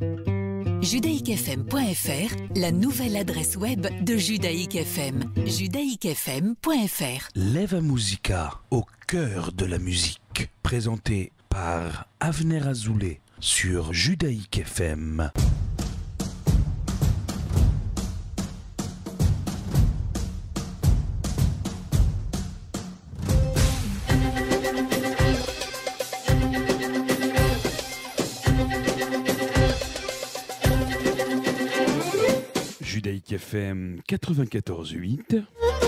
judaïkfm.fr, la nouvelle adresse web de Judaïk FM. judaïkfm.fr. Leva Musica, au cœur de la musique. Présenté par Avner Azoulay sur Judaïk FM. Judaïk FM 94.8.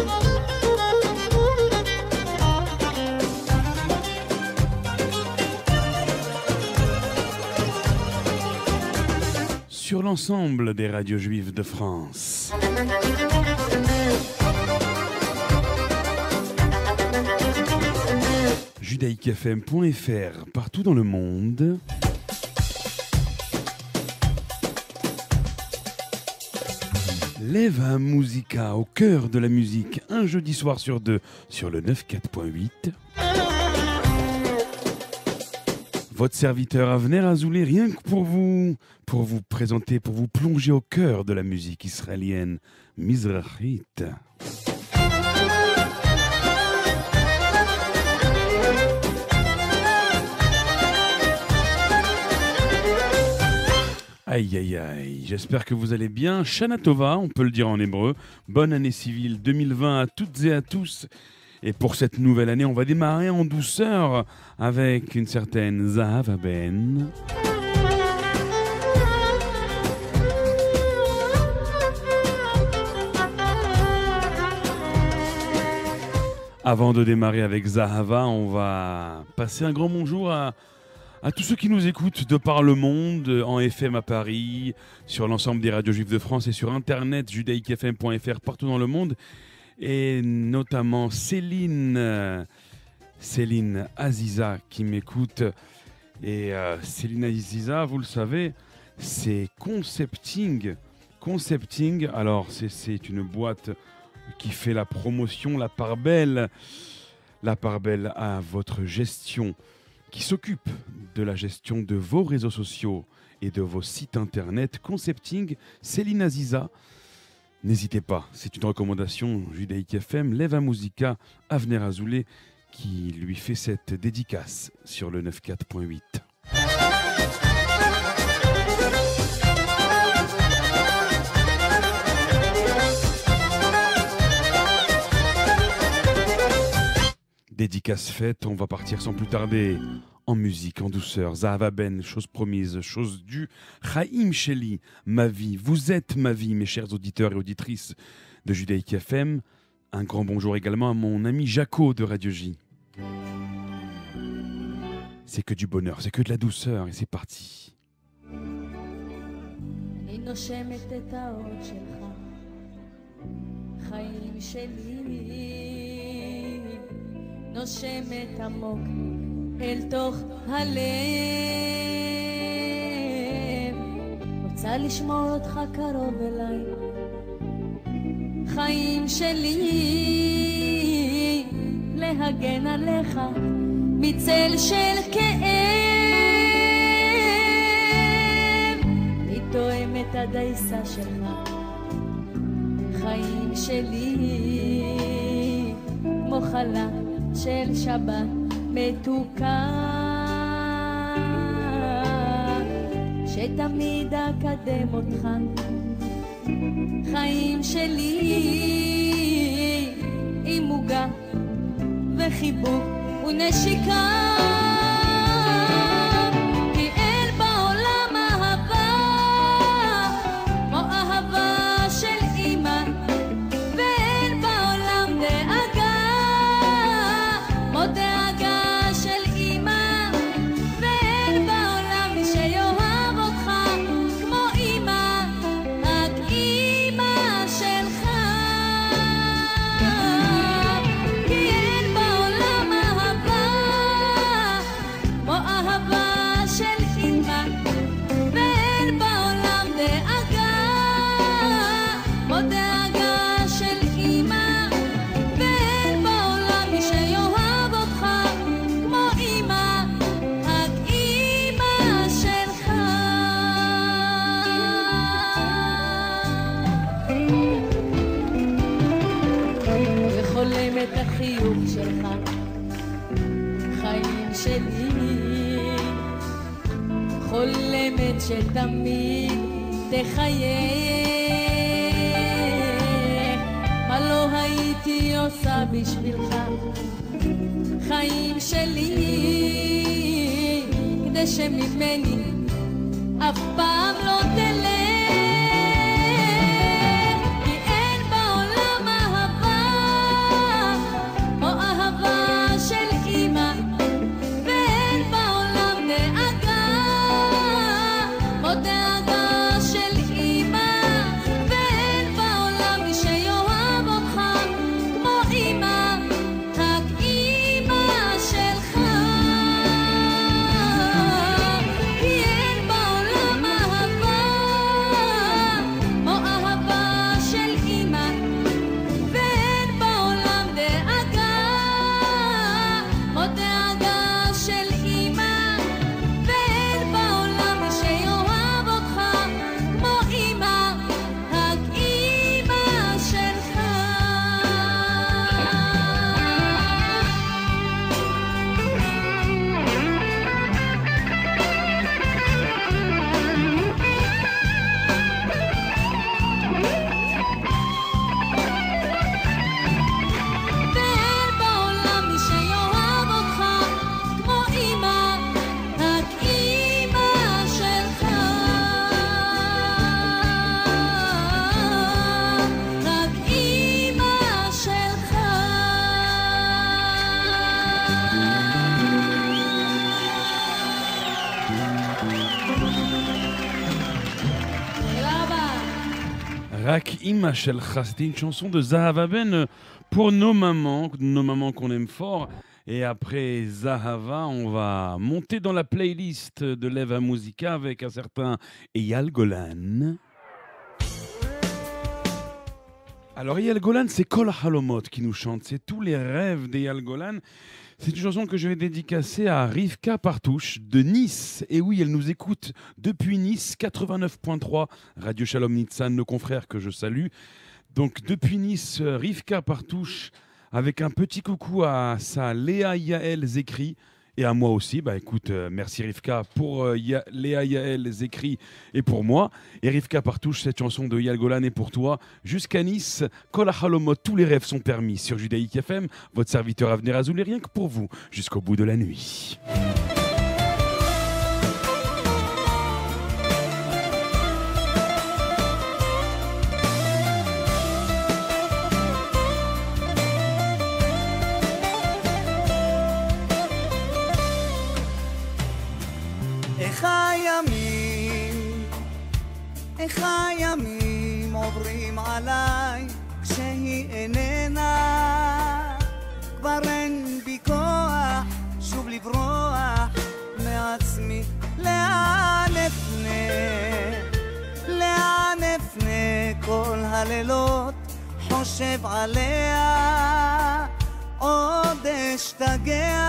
Sur l'ensemble des radios juives de France. judaïkfm.fr partout dans le monde. Leva Musica, au cœur de la musique, un jeudi soir sur deux, sur le 94.8. Votre serviteur Avner Azoulay, rien que pour vous présenter, pour vous plonger au cœur de la musique israélienne mizrahite. Aïe aïe aïe, j'espère que vous allez bien. Shana Tova, on peut le dire en hébreu. Bonne année civile 2020 à toutes et à tous. Et pour cette nouvelle année, on va démarrer en douceur avec une certaine Zahava Ben. Avant de démarrer avec Zahava, on va passer un grand bonjour à tous ceux qui nous écoutent de par le monde, en FM à Paris, sur l'ensemble des radios juives de France et sur Internet, judaïkfm.fr, partout dans le monde. Et notamment Céline Aziza qui m'écoute. Et Céline Aziza, vous le savez, c'est Concepting. Concepting, alors c'est une boîte qui fait la promotion, la part belle à votre gestion, qui s'occupe de la gestion de vos réseaux sociaux et de vos sites internet. Concepting, Céline Aziza. N'hésitez pas, c'est une recommandation Judaïk FM, Leva Musica, Avner Azoulay, qui lui fait cette dédicace sur le 94.8. Dédicace faite, on va partir sans plus tarder en musique, en douceur. Zahava Ben, chose promise, chose due. Chaim Sheli, ma vie, vous êtes ma vie, mes chers auditeurs et auditrices de Judaïk FM. Un grand bonjour également à mon ami Jaco de Radio J. C'est que du bonheur, c'est que de la douceur et c'est parti. נושמת עמוק אל תוך הלב, רוצה לשמור אותך קרוב אליי, חיים שלי, להגן עליך מצל של כאב, לתאם את הדייסה שלך, חיים שלי, מוחלה של שבת מתוקה, שתמיד אקדם אותך, חיים שלי, עם מוגה וחיבוק ונשיקה, כי אין בעולם אהבה כמו אהבה של אמא, ואין בעולם דאגה דאגה של אמא, ואין בעולם מי שיאהב אותך כמו אמא, רק אמא שלך, כי אין בעולם אהבה כמו אהבה את החיוך שלך, חיים שלי, חולמת שתמיד תחייך, מה לא הייתי עושה בשבילך, חיים שלי, כדי שממני אף פעם לא תלך, כי אין בעולם אהבה או אהבה של אמא, ואין בעולם דאגה או דאגה של אמא, ואין בעולם מי שיאהב אותך כמו אמא, רק אמא שלך, כי אין בעולם אהבה או אהבה של אמא, ואין בעולם דאגה או דאגה של אמא, ואין בעולם מי שיאהב אותך כמו אמא, רק אמא שלך. ואין בעולם מי שיאהב אותך כמו אמא, רק אמא שלך, רק אמא שלך. תודה רבה. Rak Ima Shelcha, c'était une chanson de Zahava Ben pour nos mamans qu'on aime fort. Et après Zahava, on va monter dans la playlist de Leva Musica avec un certain Eyal Golan. Alors Eyal Golan, c'est Kol Halomot qui nous chante, c'est tous les rêves d'Eyal Golan. C'est une chanson que je vais dédicacer à Rivka Partouche de Nice. Et oui, elle nous écoute depuis Nice, 89.3, Radio Shalom Nitsan, nos confrères que je salue. Donc depuis Nice, Rivka Partouche, avec un petit coucou à sa Léa Yael Zekri. Et à moi aussi, bah écoute, merci Rivka pour Léa Yael Zekri et pour moi. Et Rivka Partouche, cette chanson de Eyal Golan est pour toi. Jusqu'à Nice, Kol Halomot, tous les rêves sont permis sur Judaïk FM. Votre serviteur Avner Azoul est rien que pour vous, jusqu'au bout de la nuit. איך הימים עוברים עליי כשהיא איננה, כבר אין בי כוח שוב לברוח מעצמי. לאן אפנה, לאן אפנה, כל הלילות חושב עליה, עוד אשתגע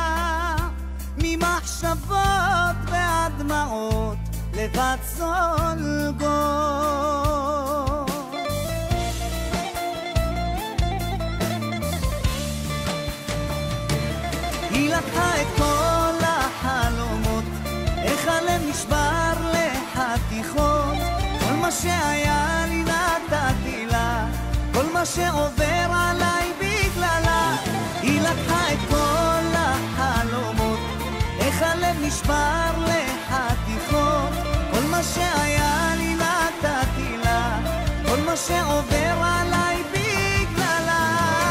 ממחשבות ועד דמעות לבד סולגות. היא לקחה את כל החלומות, איך הלב נשבר לחתיכות, כל מה שהיה לי נתתי לה, כל מה שעובר עליי בגללה. היא לקחה את כל החלומות, איך הלב נשבר לחתיכות, כל מה שהיה לי נתתי לה, כל מה שעובר עליי בגללה.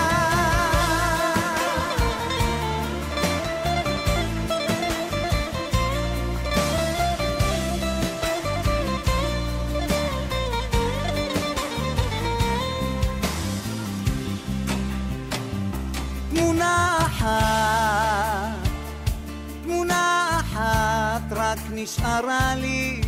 תמונה אחת רק נשארה לי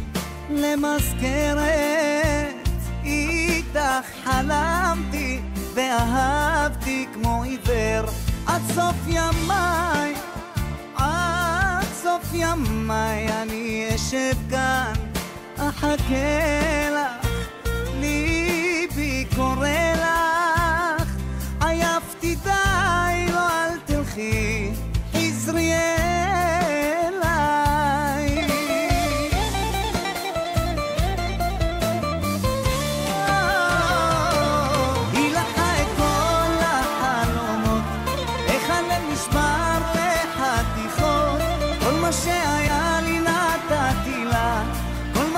למזכרת, איתך חלמתי ואהבתי כמו עיוור, עד סוף ימיי, עד סוף ימיי אני אשב כאן אחכה לך, ליבי קורא לך, עייפתי די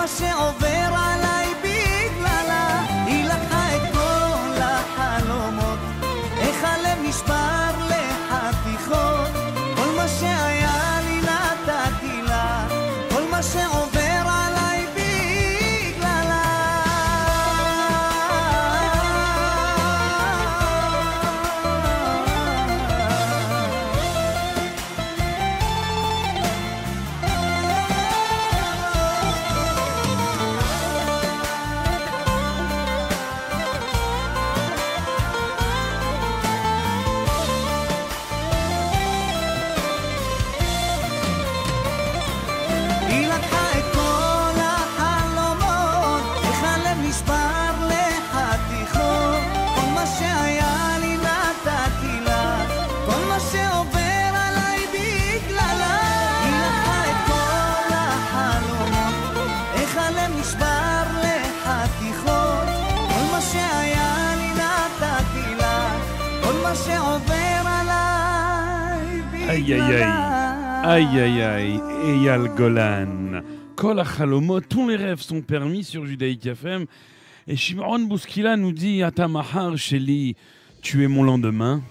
שעובר עליי בגללה. היא לקחה את כל החלומות, איך הלב נשבר לחתיכות. כל מה שהיה לי נתתי לה, כל מה שעובר עליי בגללה. היא לקחה את כל החלומות, איך הלב נשבר לחתיכות. כל מה שהיה לי נתתי לה, כל מה שעובר עליי בגללה. היא לקחה את כל החלומות, איך הלב נשבר לחתיכות. כל מה שהיה לי נתתי לה, כל מה שעובר עליי בגללה. Aïe aïe aïe, Eyal Golan. Kol HaChalomot, tous les rêves sont permis sur Judaïk FM. Et Shimon Bouskila nous dit Ata Mahar Sheli, tu es mon lendemain.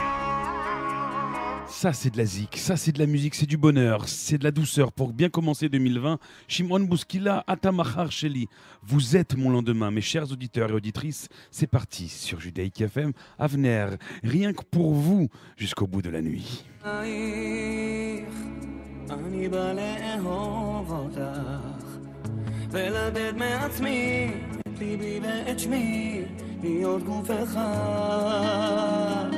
Ça c'est de la zik, ça c'est de la musique, c'est du bonheur, c'est de la douceur pour bien commencer 2020. Shimon Bouskila, Ata Mahar Sheli, vous êtes mon lendemain, mes chers auditeurs et auditrices. C'est parti sur Judaïk FM. Avner, rien que pour vous, jusqu'au bout de la nuit. אני בא לאהוב אותך ולתת מעצמי את ליבי ואת שמי, להיות גוף אחד.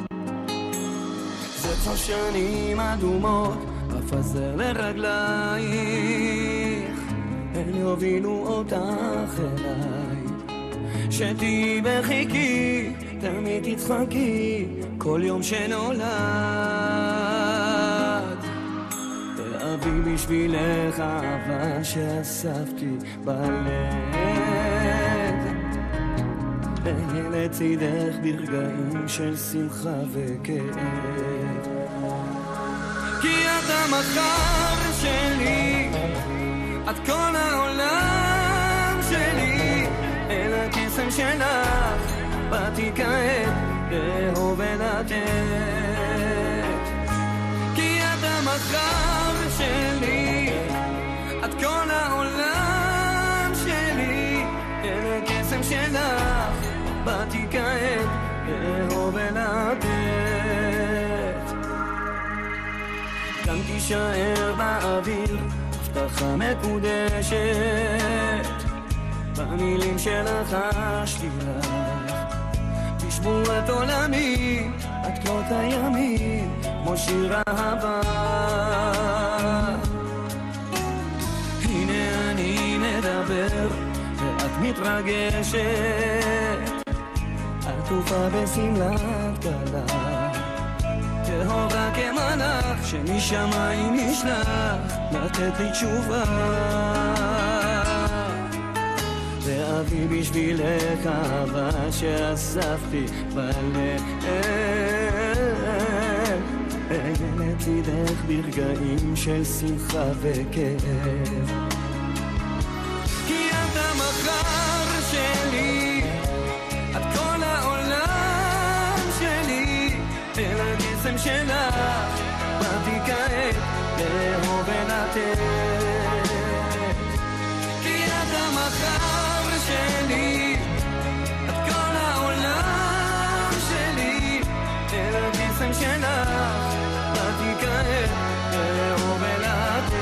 זה כבר שנים אדומות אפזר לרגלייך, הן יובילו אותך אליי, שתהי בחיקי, תמיד תצחקי כל יום שנולד. תאהבי בשבילך אהבה שאספתי בלב, אהיה לצידך ברגעים של שמחה וכאב. כי את המחר שלי, את כל העולם שלי, אל הקסם שלך באתי כעת לאהוב ולתת. כי את המחר שלי, את כל העולם שלי, אל הקסם שלך באתי כעת לאהוב ולתת. גם תישאר באוויר הבטחה מקודשת, במילים שלך חשתי לך, בשבורת עולמי את כל הימים כמו שיר אהבה. הנה אני מדבר ואת מתרגשת, עטופה בשמלת כלה, טהורה כמלאך שמשמיים נשלח לתת לי תשובה. ואבי בשבילך אהבה שאספתי בלב, אהיה לצידך ברגעים של שמחה וכאב. כי את המחר שלי, את כל העולם שלי, אל הקסם שלך באתי כעת לאהוב ולתת. כי את המחר שלי, את כל העולם שלי, אל הקסם שלך באתי כעת לאהוב ולתת.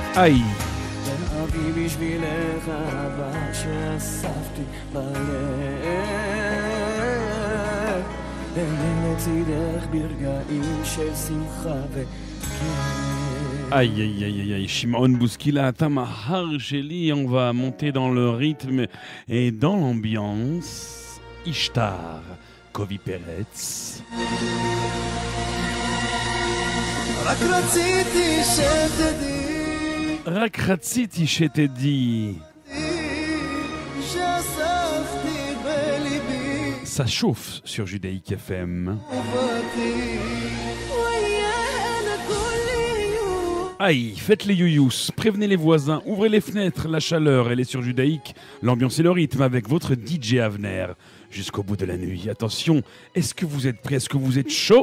Aïe. אביא בשבילך אהבה שאספתי בלב אהיה לצידך ברגעים של שמחה וכיף. Aïe aïe aïe aïe aïe, Shimon Bouskila, Tamahar Sheli, on va monter dans le rythme et dans l'ambiance. Ishtar, Kovi Peretz. רק רציתי שתדעי רק רציתי שתדעי. שאספתי בליבי Ça chauffe sur Judaïk FM. ובתי Aïe, faites les youyous, prévenez les voisins, ouvrez les fenêtres, la chaleur, elle est sur Judaïk, l'ambiance et le rythme avec votre DJ Avner jusqu'au bout de la nuit. Attention, est-ce que vous êtes prêts, est-ce que vous êtes chaud?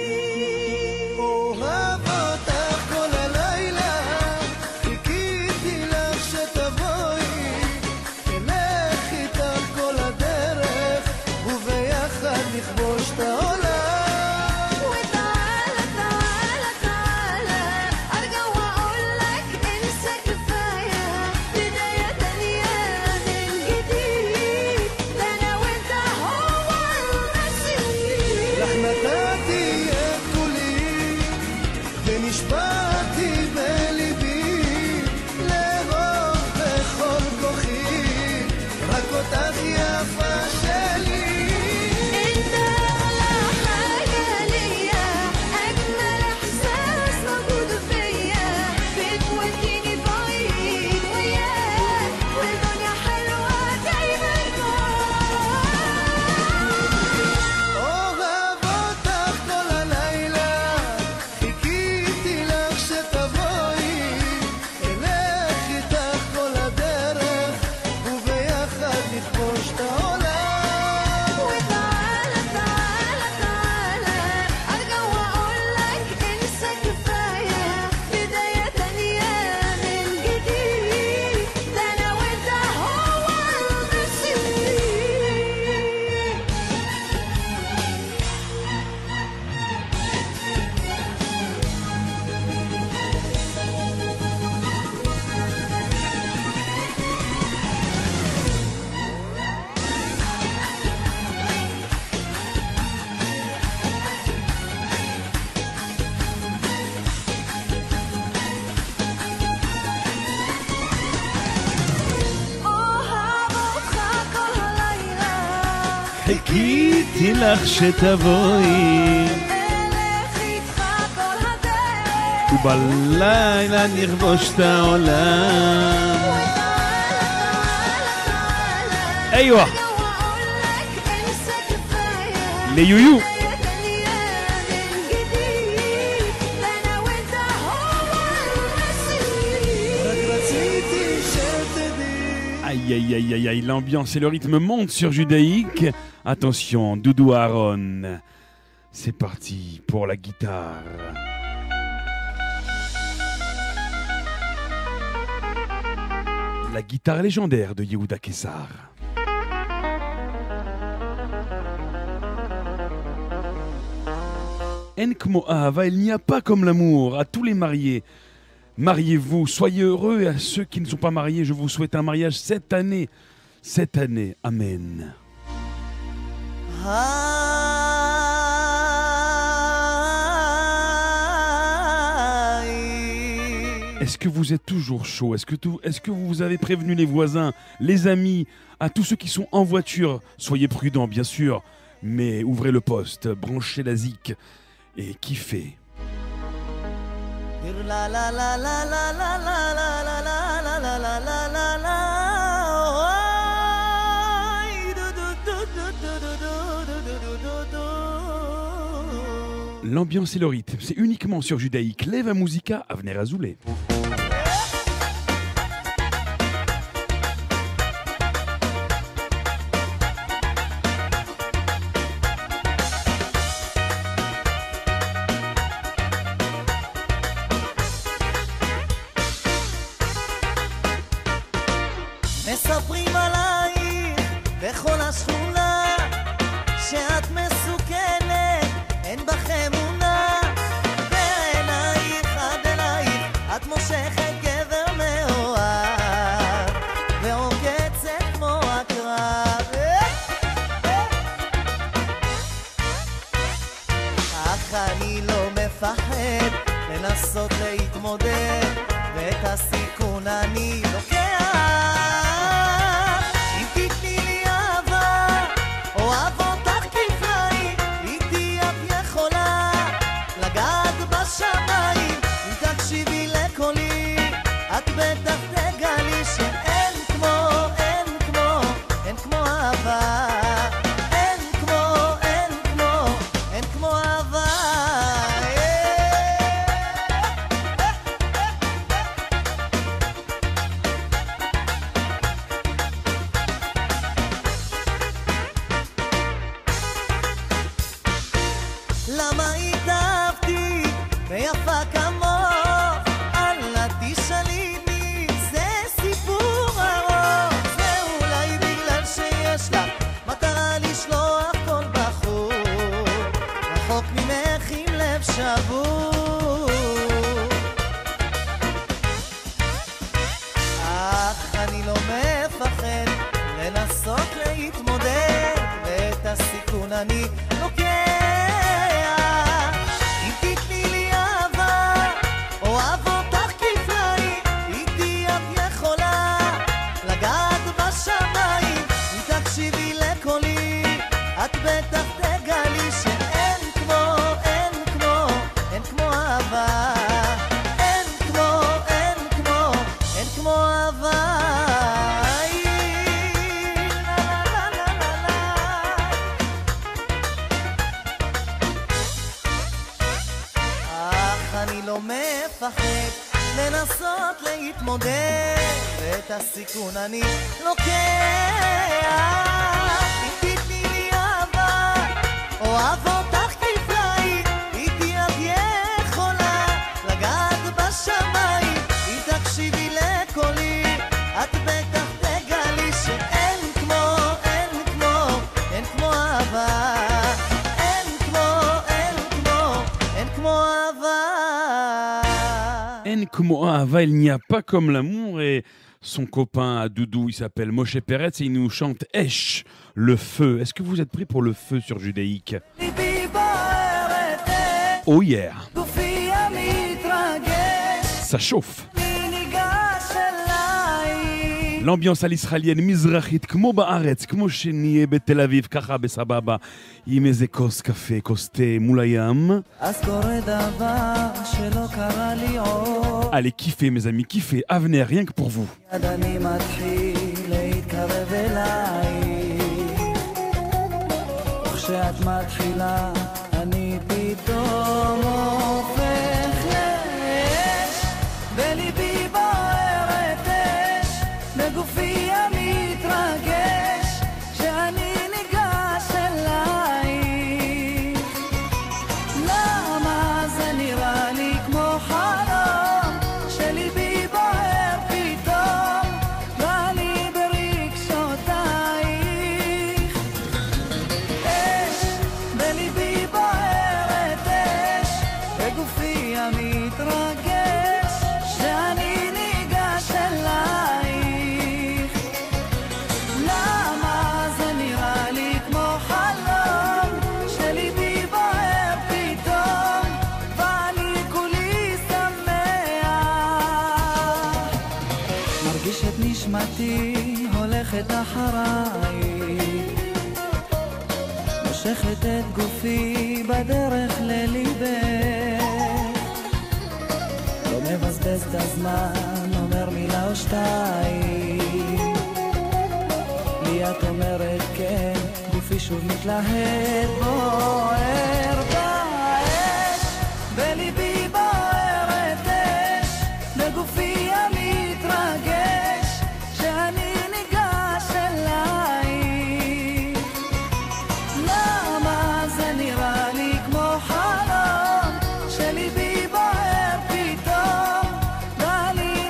חיכיתי לך שתבואי ובלילה נכבוש את העולם. איווה ליויו Aïe aïe aïe aïe aïe, l'ambiance et le rythme montent sur Judaïk. Attention, Doudou Aaron, c'est parti pour la guitare. La guitare légendaire de Yehuda Kessar. En kmo ahava, il n'y a pas comme l'amour. À tous les mariés, mariez-vous, soyez heureux, et à ceux qui ne sont pas mariés, je vous souhaite un mariage cette année. Cette année, Amen. Est-ce que vous êtes toujours chaud? Est-ce que vous avez prévenu les voisins, les amis, à tous ceux qui sont en voiture? Soyez prudents, bien sûr, mais ouvrez le poste, branchez la zik et kiffez. L'ambiance et le rythme, c'est uniquement sur Judaïk. Leva Musica, Avner Azoulay. מספרים עלייך בכל השכונה שאת מסוכנת, אין בך אמונה, בעינייך עד אלייך את מושכת גבר לנסות להתמודד, ואת הסיכון אני לוקח. אם תתני לי אהבה, אוהב אותך כפליים, איתי את יכולה לגעת בשמיים. אם תקשיבי לקולי, את בטח תגלי שאין כמו, אין כמו, אין כמו אהבה. אין כמו, אין כמו, אין כמו אהבה. למה התאהבתי ביפה כמוך? אל תשאלי מי, זה סיפור ארוך. זה אולי בגלל שיש לך מטרה לשלוח כל בחור רחוק ממך עם לב שבור. אך אני לא מפחד לנסות להתמודד, ואת הסיכון אני לוקח. אם תתני לי אהבה, אוהב אותך כפליים, איתי את יכולה לגעת בשמיים. אם תקשיבי לקולי, את בטח תגלי שאין כמו, אין כמו, אין כמו אהבה. אין כמו, אין כמו, אין כמו אהבה. אני לא מפחד לנסות להתמודד, ואת הסיכון אני לוקח. אם תתני לי אהבה, אוהב אותך כפליים, איתי את יכולה לגעת בשמיים. אם תקשיבי לקולי, את בטח תגלי שאין כמו, אין כמו, אין כמו אהבה. אין כמו, אין כמו, אין כמו אהבה. Comme Ava, il n'y a pas comme l'amour. Et son copain à Doudou, il s'appelle Moshe Peretz et il nous chante Esh, le feu. Est-ce que vous êtes prêts pour le feu sur Judaïque? Oh yeah. Ça chauffe. L'ambiance à l'israélienne, mizrachit, כמו בארץ, כמו שנהיה בתל אביב, ככה בסבבה, עם איזה כוס קפה, כוס תה מול הים. אז קורה דבר שלא קרה לי עוד. Allez, kiffez mes amis, kiffez. Avenir, rien que pour vous. יד אני מתחיל להתקרב אלייך, וכשאת מתחילה אני פתאום הופך לאש, בליבי בוערת אש, בגופי המתרגש, שאני ניגש אלייך. למה זה נראה לי כמו חלום, שליבי בוער פתאום, ואני ברגשותייך. אש, בליבי בוערת אש, בגופי המתרגש, שאני ניגש אלייך. למה זה נראה לי כמו חלום, שליבי בוער פתאום, ואני כולי שמח. מרגיש את נשמתי הולכת אחריי, מושכת את גופי בדרך לליבך, לא מבזבז את הזמן, אומר מילה או שתיים, לי את אומרת כן, גופי שוב מתלהב, בוער באש, בליבי בוערת אש, בגופי המתרגש, שאני ניגש אלייך. למה זה נראה לי כמו חלום, שליבי בוער פתאום, ואני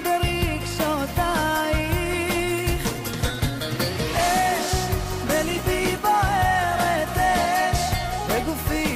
ברגשותייך. אש, בליבי בוערת אש, בגופי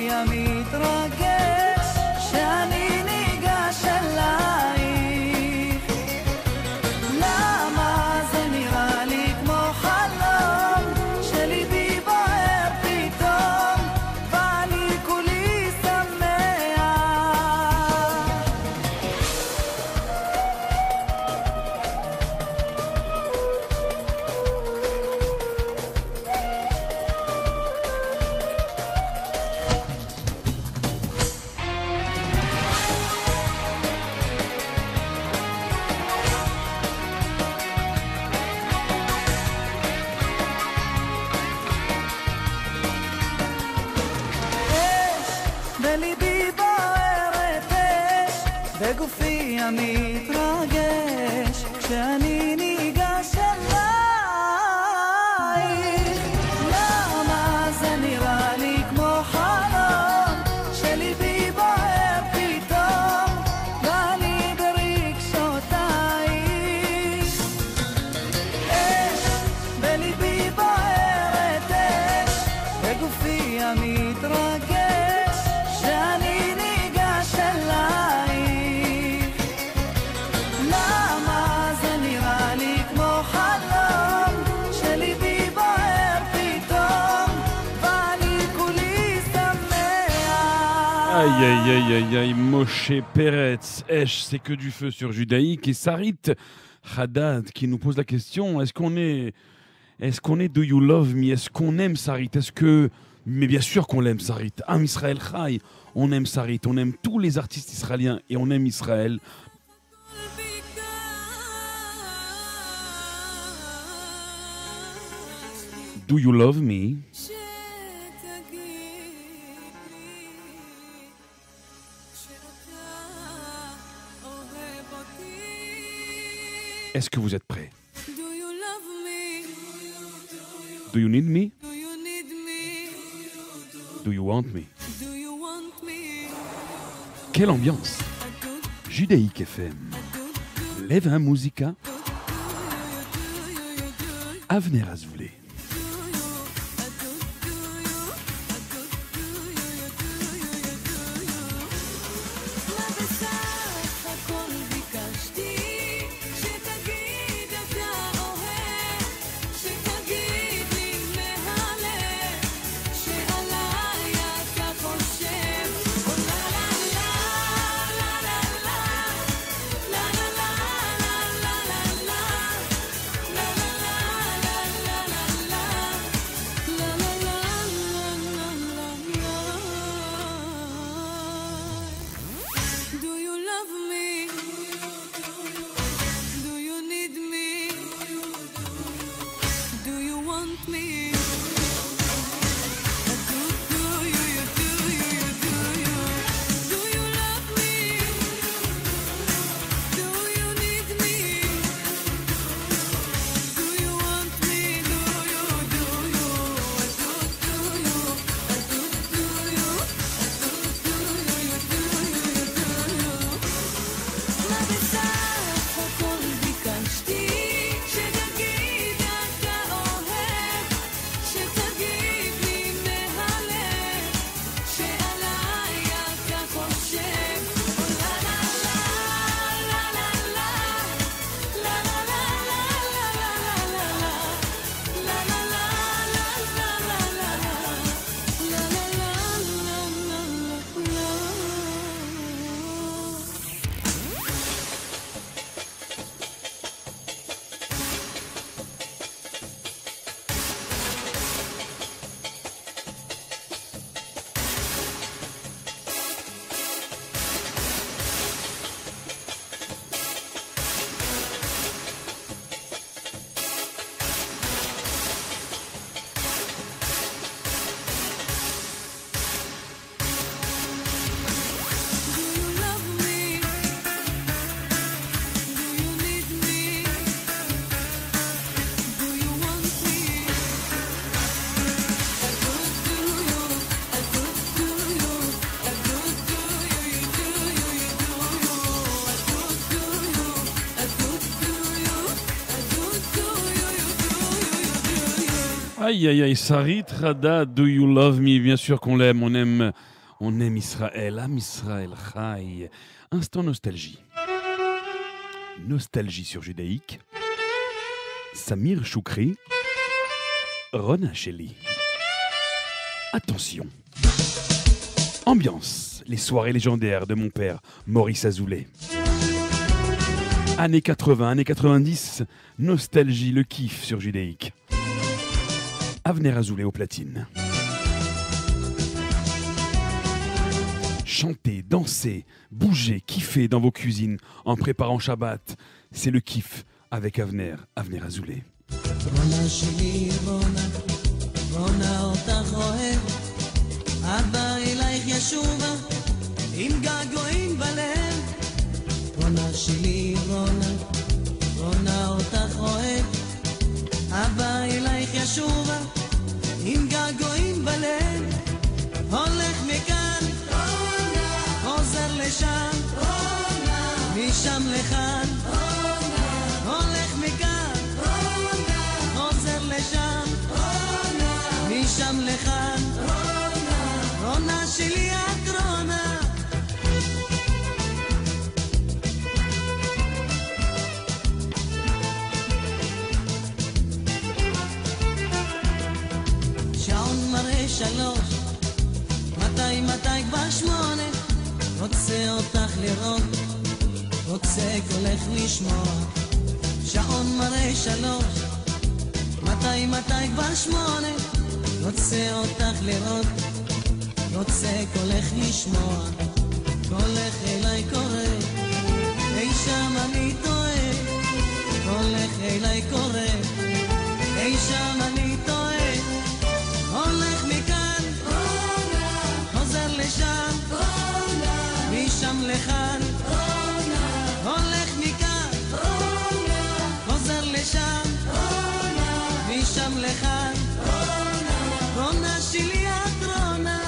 וגופי המתרגש כשאני ניגש אלייך. למה זה נראה לי כמו חלום שליבי בוער פתאום ואני ברגשותייך. אש בליבי בוערת אש וגופי המתרגש כשאני ניגש אלייך. למה זה נראה לי כמו חלום שליבי בוער פתאום ואני כולי שמח. Aïe aïe aïe aïe aïe, Moshe Peretz, Esh, c'est que du feu sur Judaïque, et Sarit Haddad qui nous pose la question, est-ce qu'on est Do You Love Me, est-ce qu'on aime Sarit, mais bien sûr qu'on l'aime Sarit, Am Israël Chai, on aime Sarit, on aime tous les artistes israéliens et on aime Israël. Do You Love Me? Est-ce que vous êtes prêts? Do you need me? Do you want me? Quelle ambiance! Judaïque FM, Lève un Musica, Avner Azoulay. Aïe aïe aïe, Sarit Rada, Do You Love Me? Bien sûr qu'on l'aime, on aime Israël, Am Israël Chai. Instant nostalgie. Nostalgie sur Judaïque. Samir Choukri, Rona Sheli. Attention. Ambiance, les soirées légendaires de mon père, Maurice Azoulay. Années 80, années 90, nostalgie, le kiff sur Judaïque. Avner Azoulay au platine. Chantez, dansez, bougez, kiffez dans vos cuisines en préparant Shabbat. C'est le kiff avec Avner Azoulay. רונה שלי רונה, רונה אותך אוהב, אבא אלייך ישובה, עם געגועים בלב, רונה שלי רונה, רונה אותך אוהב, אבא אלייך ישובה, עם געגועים בלב, הולך מכאן, רונה, חוזר לשם, רונה, משם לכאן, רונה, הולך מכאן, רונה, חוזר לשם, רונה, משם לכאן, רונה, רונה שלי את רונה. שעון מראה 3, מתי כבר 8, רוצה אותך לראות, רוצה קולך לשמוע. שעון מראה 3, מתי כבר 8, רוצה אותך לראות, רוצה קולך לשמוע. קולך אליי קורא, אי שם אני טועה, קולך אליי קורא, אי שם אני טועה. הולך מכאן, רונה, חוזר לשם, רונה, משם לכאן, רונה, הולך מכאן, רונה, חוזר לשם, רונה, משם לכאן, רונה, רונה שלי את רונה.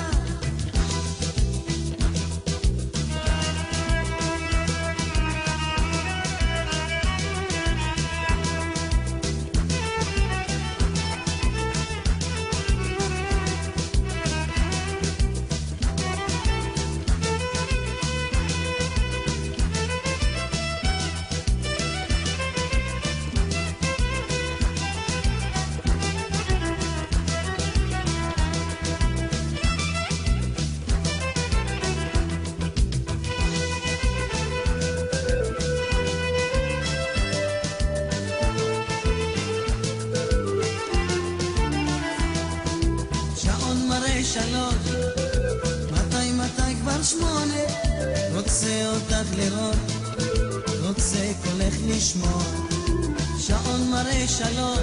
מתי כבר 8, רוצה אותך לראות, רוצה קולך לשמוע. שעון מראה 3,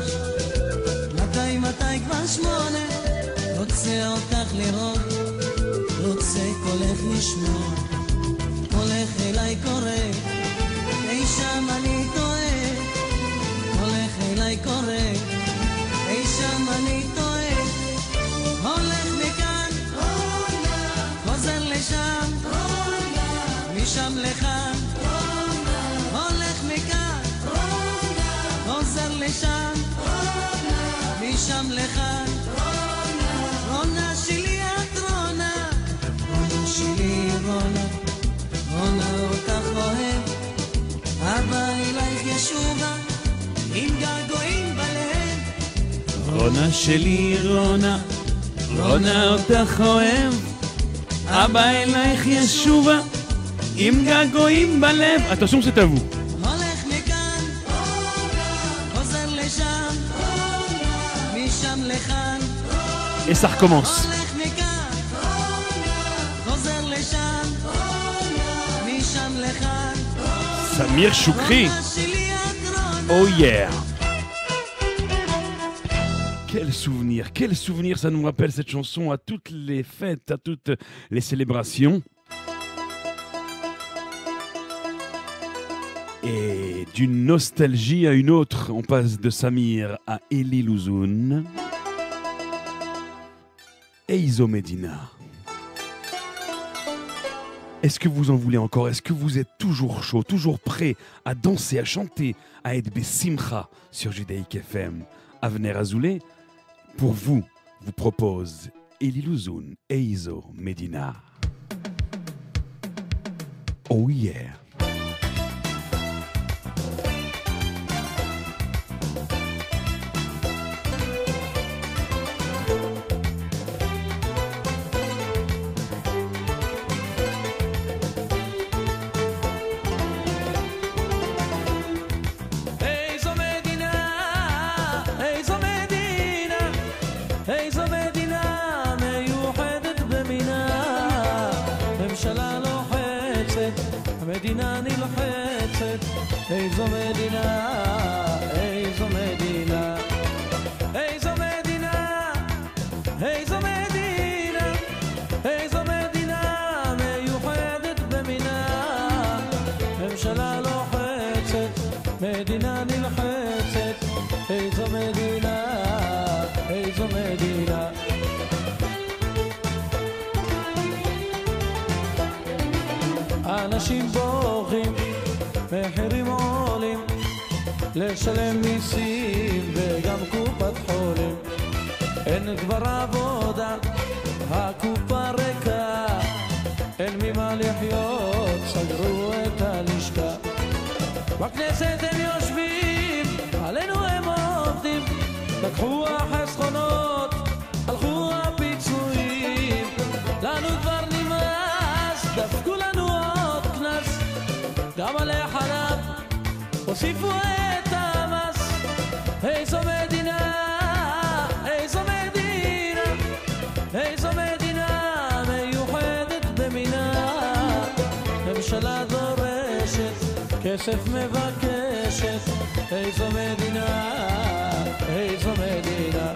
מתי כבר 8, רוצה אותך לראות, רוצה קולך לשמוע. קולך אליי קורא, אי שם אני טועה, קולך אליי קורא, אי שם אני טועה. הולך מכאן, רונה, חוזר לשם, רונה, משם לכאן, רונה, הולך מכאן, רונה, חוזר לשם, רונה, משם לכאן, רונה, רונה שלי את רונה, רונה שלי רונה, רונה אותך אוהב, אבא אלייך ישובה, עם געגועים בלב. רונה שלי רונה, רונה אותך אוהב, אבא אלייך ישובה, עם געגועים בלב. Attention, c'est à vous. הולך מכאן, חוזר לשם, משם לכאן. Et ça recommence. הולך מכאן, חוזר לשם, משם לכאן. Samir Choukri. רונה שלי את רונה. Oh yeah. Quel souvenir ça nous rappelle cette chanson à toutes les fêtes, à toutes les célébrations. Et d'une nostalgie à une autre, on passe de Samir à Elie Louzoun. Eizo Medina. Est-ce que vous en voulez encore? Est-ce que vous êtes toujours chaud, toujours prêt à danser, à chanter, à être Bessimcha sur Judaïk FM? Avner Azoulay, pour vous, vous propose Elie Louzoun, Eizo Medina. Oh yeah. מדינה נלחצת, איזו מדינה, איזו מדינה, איזו מדינה, איזו מדינה, איזו מדינה מיוחדת במינה, ממשלה מדינה, איזו מדינה. אנשים בורחים, מחירים עולים, לשלם מיסים וגם קופת חולים. אין כבר עבודה, הקופה ריקה, אין ממה לחיות, סגרו את הלשכה. בכנסת הם יושבים, עלינו הם עובדים, לקחו החסכונות, הלכו הפיצויים. לנו כבר נמאס, דפקו לנו עוד כנס, גם על החלב הוסיפו את המס. איזו מדינה, איזו מדינה, איזו מדינה מיוחדת במינה. ממשלה דורשת, כסף מבקשת, איזו מדינה, איזו מדינה.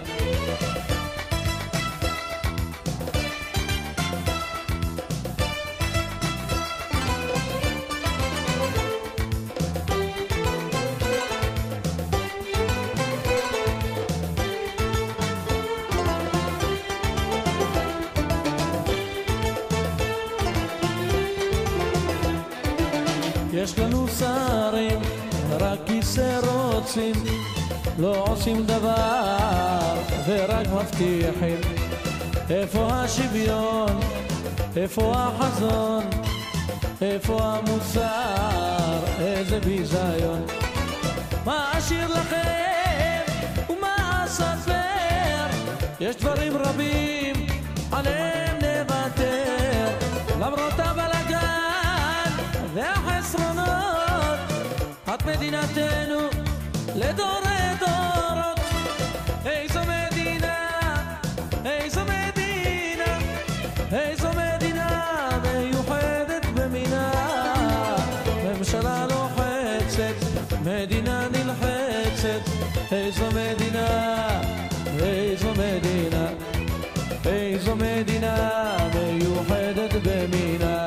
יש לנו שרים, רק כיסא רוצים, לא עושים דבר ורק מבטיחים. איפה השוויון? איפה החזון? איפה המוסר? איזה ביזיון. מה אשאיר לכם ומה אספר? יש דברים רבים עליהם נוותר, למרות הבלגן והחסרונות. את מדינתנו לדורי דורות. איזו מדינה, איזו מדינה, איזו מדינה מיוחדת במינה. ממשלה לוחצת, מדינה נלחצת. איזו מדינה, איזו מדינה, איזו מדינה מיוחדת במינה.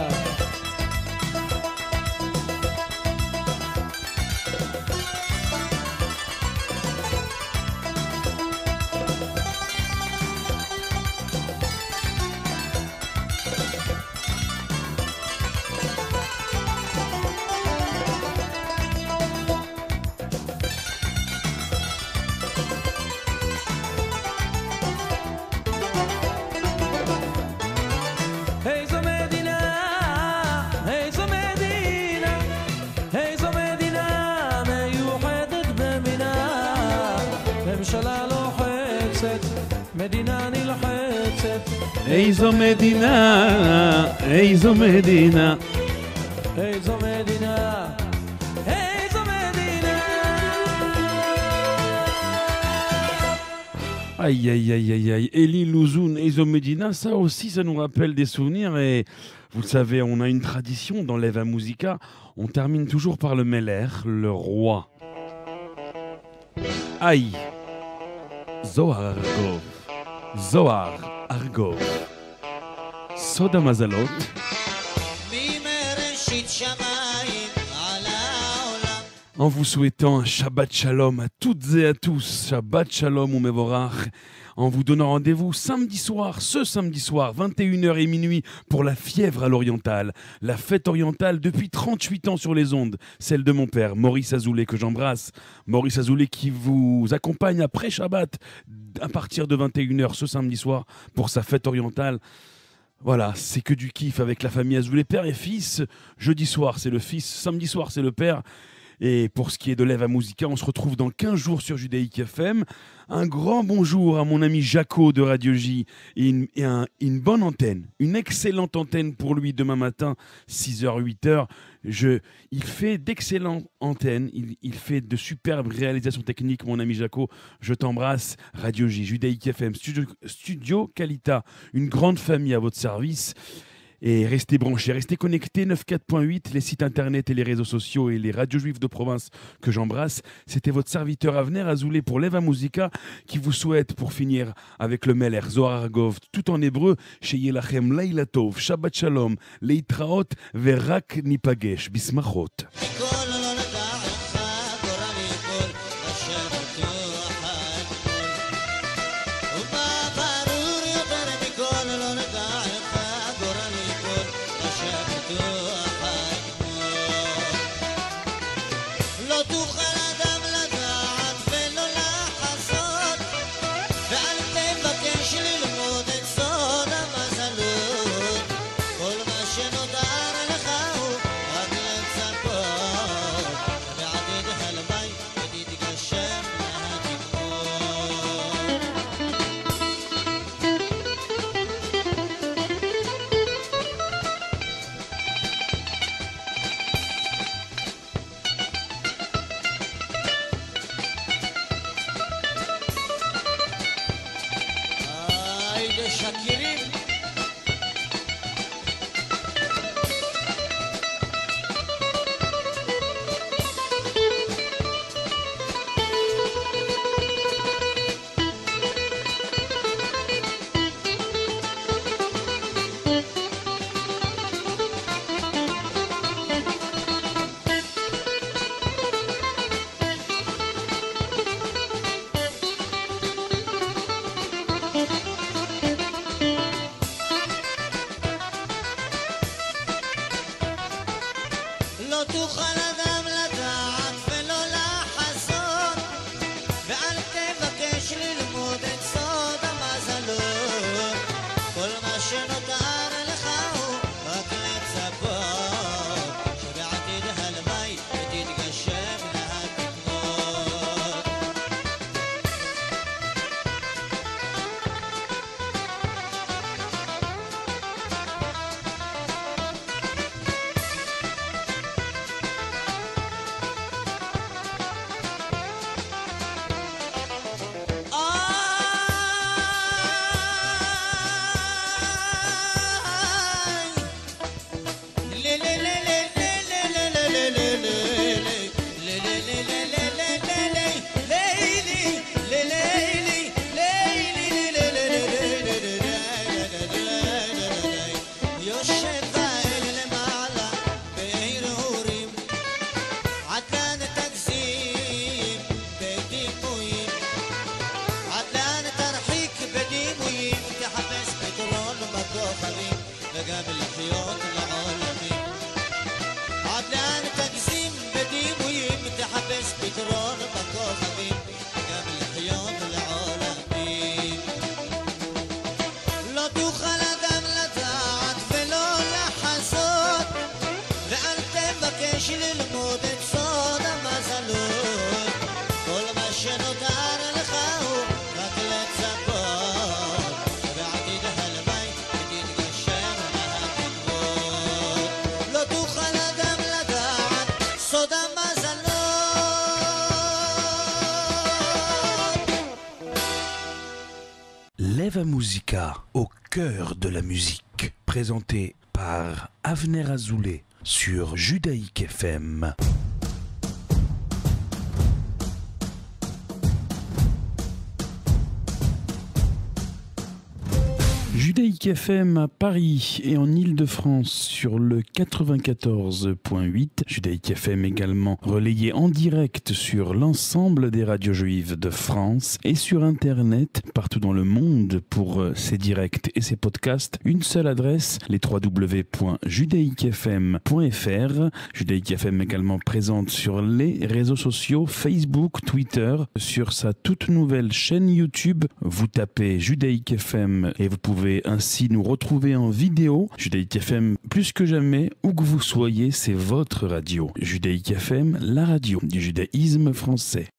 מדינה נלחצת. איזו מדינה, איזו מדינה, איזו מדינה, איזו מדינה. Aïe, aïe, aïe, aïe, aïe. Elie Louzoun, Eizo Medina, ça aussi, ça nous rappelle des souvenirs. Et vous le savez, on a une tradition dans l'Eva Musica. On termine toujours par le Meller, le roi. Aïe. Zohar Argov. Zohar Argov. Soda Mazalot. En vous souhaitant un Shabbat Shalom à toutes et à tous, Shabbat Shalom ou Mevorach, en vous donnant rendez-vous samedi soir, ce samedi soir, 21h et minuit, pour la fièvre à l'orientale, la fête orientale depuis 38 ans sur les ondes, celle de mon père, Maurice Azoulay, que j'embrasse, Maurice Azoulay qui vous accompagne après Shabbat, à partir de 21h ce samedi soir, pour sa fête orientale. Voilà, c'est que du kiff avec la famille Azoulay, père et fils. Jeudi soir, c'est le fils, samedi soir, c'est le père. Et pour ce qui est de l'Eva Musica, on se retrouve dans 15 jours sur Judaïque FM. Un grand bonjour à mon ami Jaco de Radio J et une bonne antenne, une excellente antenne pour lui demain matin, 6h, 8h. Il fait d'excellentes antennes, il fait de superbes réalisations techniques, mon ami Jaco. Je t'embrasse. Radio J, Judaïque FM, Studio Kalita, une grande famille à votre service. Et restez branchés, restez connectés, 94.8, les sites internet et les réseaux sociaux et les radios juives de province que j'embrasse. C'était votre serviteur Avner Azoulay pour l'Eva Musica qui vous souhaite, pour finir avec le Meller, Zohar Argov, tout en hébreu, Sheyeh Lachem Laila Tov, Shabbat Shalom, Leitraot, Verak Nipagesh, Bismachot. משקרים. לא תוכל אדם לדעת ולא לחזות, ואל תבקש ללמוד את סוד המזלות. כל מה שנותר לך הוא רק לצפות, שבעתיד הלוואי ותתגשם התקוות. יושב האל למעלה בהרהורים, עד לאן תגזים בדימויים, עד לאן תרחיק בדימויים, תחפש פתרון בכוכבים וגם לחיות לעולמים. עד לאן תגזים בדימויים, תחפש פתרון בכוכבים וגם לחיות לעולמים. לא תוכל אדם לדעת ולא לחזות, ואל תבקש ללמוד את סוד המזלות. כל מה שנותר לך הוא רק לצפות, שבעתיד הלוואי ותתגשם התקוות. לא תוכל אדם לדעת סוד המזלות. Leva Musica, au cœur de la musique, présenté par Avner Azoulay sur Judaïque FM. Judaïque FM à Paris et en Île-de-France sur le 94.8. Judaïque FM également relayé en direct sur l'ensemble des radios juives de France et sur Internet partout dans le monde pour ces directs et ces podcasts. Une seule adresse, les www.judaïquefm.fr. Judaïque FM également présente sur les réseaux sociaux Facebook, Twitter, sur sa toute nouvelle chaîne YouTube. Vous tapez Judaïque FM et vous pouvez ainsi nous retrouver en vidéo. Judaïque FM, plus que jamais, où que vous soyez, c'est votre radio. Judaïque FM, la radio du judaïsme français.